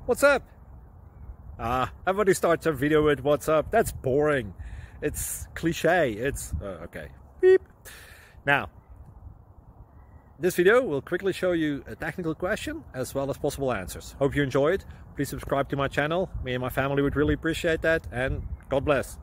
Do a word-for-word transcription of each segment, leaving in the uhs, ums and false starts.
What's up? Ah, everybody starts a video with what's up. That's boring. It's cliche. It's uh, okay. Beep. Now, this video will quickly show you a technical question as well as possible answers. Hope you enjoy it. Please subscribe to my channel. Me and my family would really appreciate that, and God bless.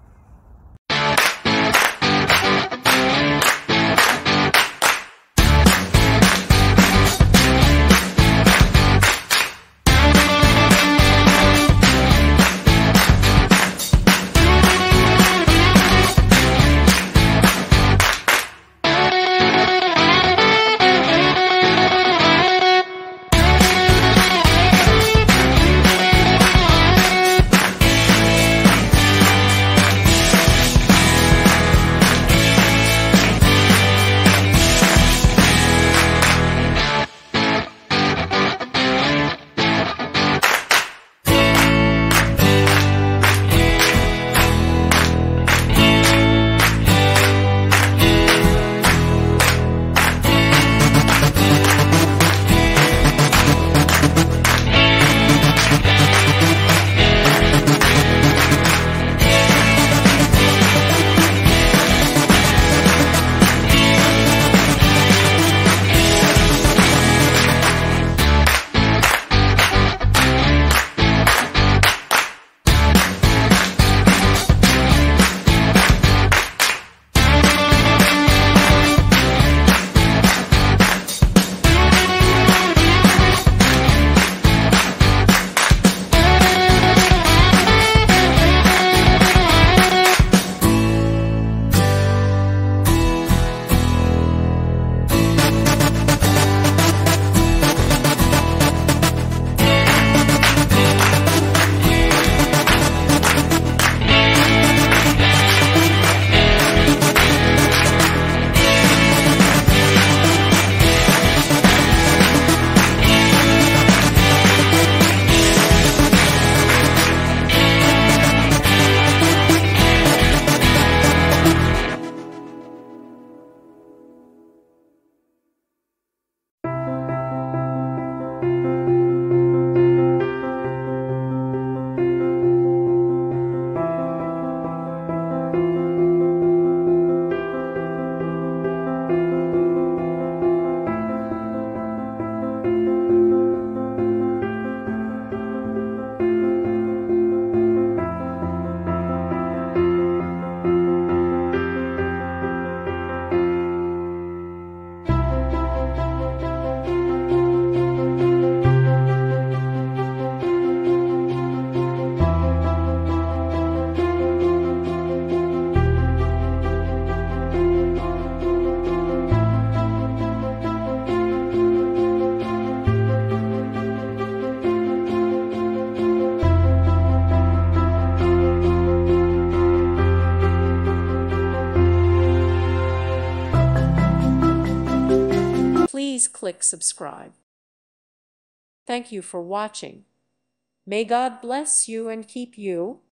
Please click subscribe. Thank you for watching. May God bless you and keep you.